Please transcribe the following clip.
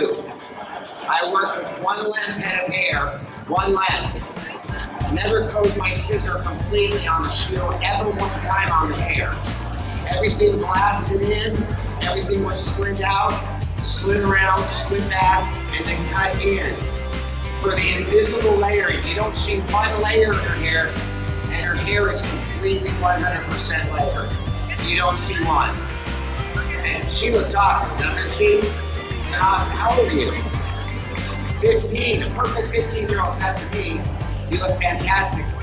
do. I work with one length head of hair, one length. Never close my scissor completely on the shield ever one time on the hair. Everything blasted in, everything was slid out, slid around, slid back, and then cut in. For the invisible layering, you don't see one layer in her hair, and her hair is completely 100% layered. You don't see one. And she looks awesome, doesn't she? And awesome. How old are you? 15, a perfect 15-year-old cut to me. You look fantastic.